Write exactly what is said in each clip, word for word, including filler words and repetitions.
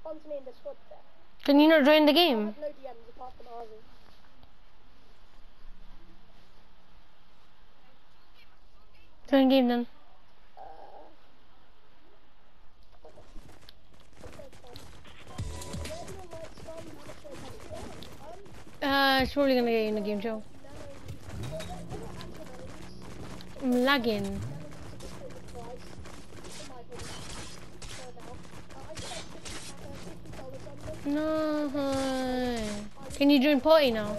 respond to me in Discord there. Can you not join the I game? have no D Ms apart from ours. Join game then. Uh, it's probably gonna get you in the game, Joe. I'm lagging. No. Can you join party now?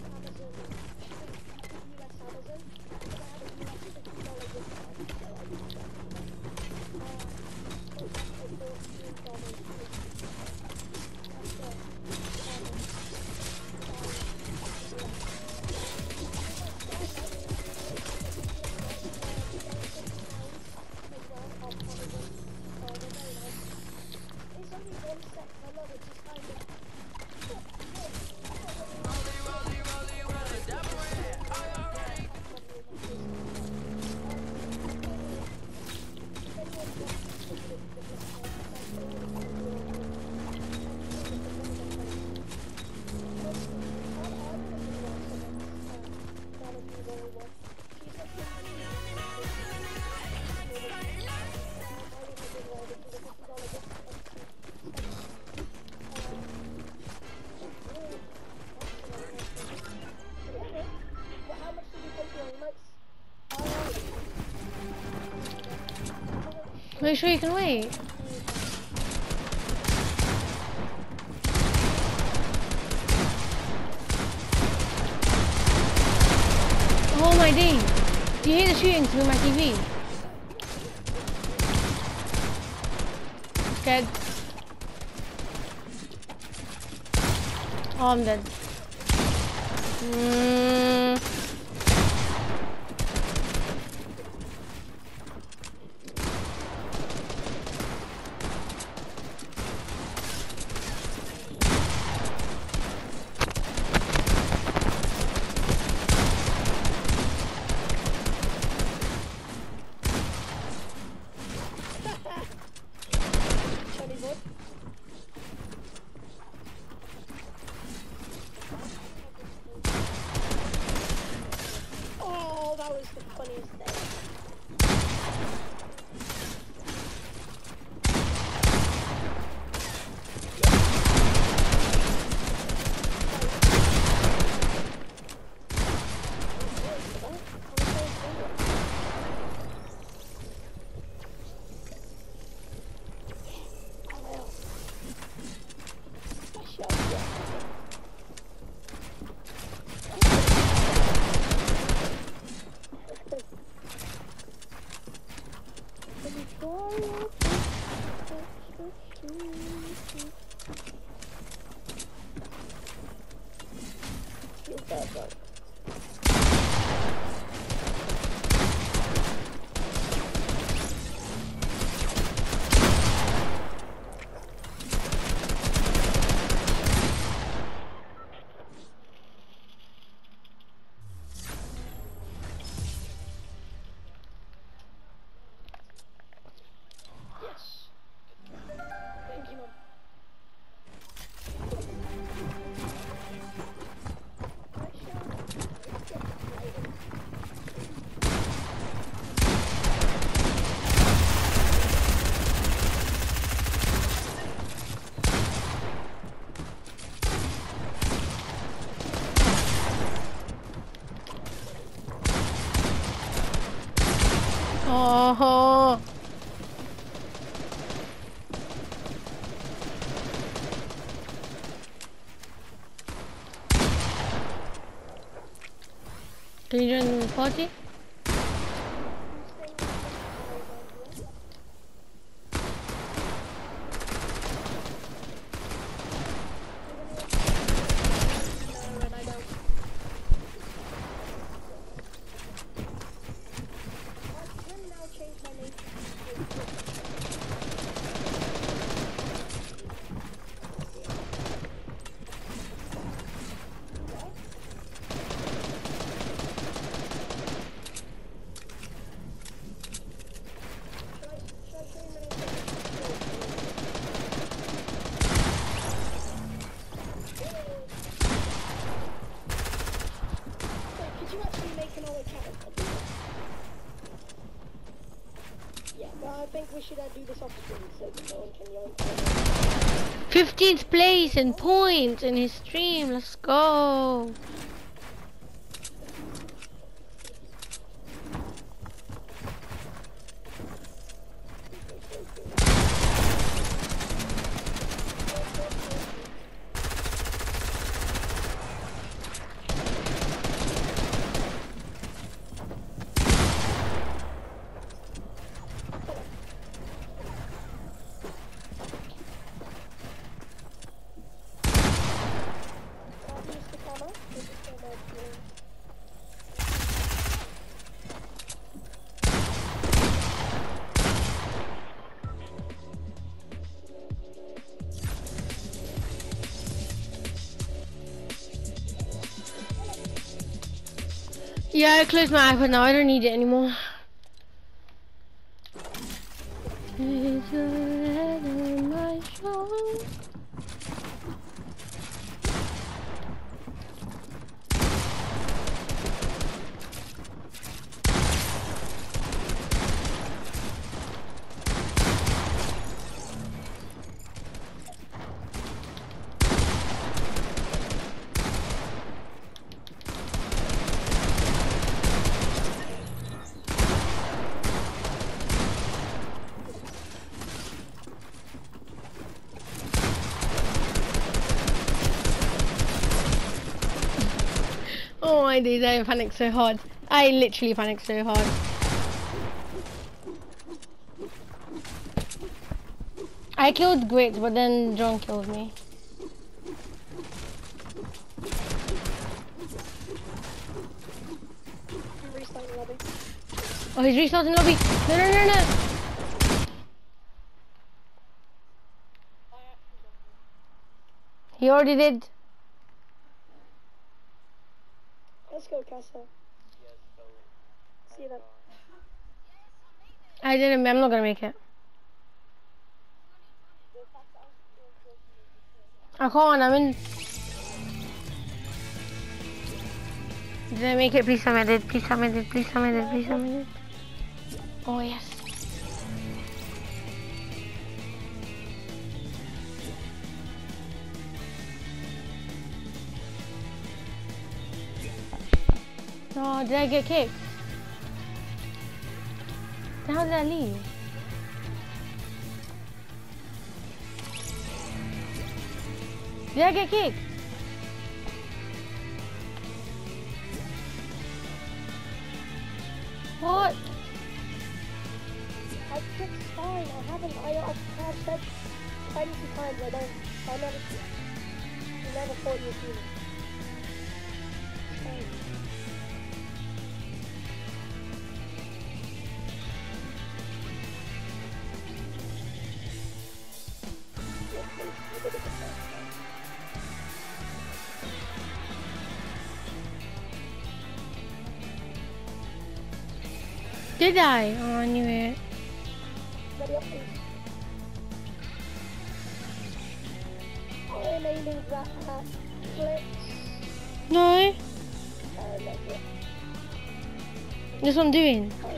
Make sure you can wait. Oh my days. Do you hear the shooting through my T V? I'm scared. Oh, I'm dead. Mm. Oh, that was the funniest thing. Oh. Can you join the party? do this off the so that no one can yell. fifteenth place and points in his stream. Let's go. Yeah, I closed my iPad now. I don't need it anymore. Is your head on my shoulder? Oh my days, I panicked so hard. I literally panicked so hard. I killed Grits, but then John killed me. Restarting lobby. Oh, he's restarting lobby. No, no, no, no. He already did. Let's go, Casa. See you then. I didn't. I'm not gonna make it. I can't. I'm in. Did I make it? Please tell me I did. Please tell me I did. Please tell me I did. Please tell me I did. Oh yes. No, did I get kicked? Then how did I leave? Did I get kicked? What? I picked fine. I haven't. I, I have said twenty times. I don't. I never. I never thought you would do this. Fine. Did I? Oh, I knew it. Ready up, please. I'm aiming that at flips. No. Uh, that's it. That's what I'm doing. Uh,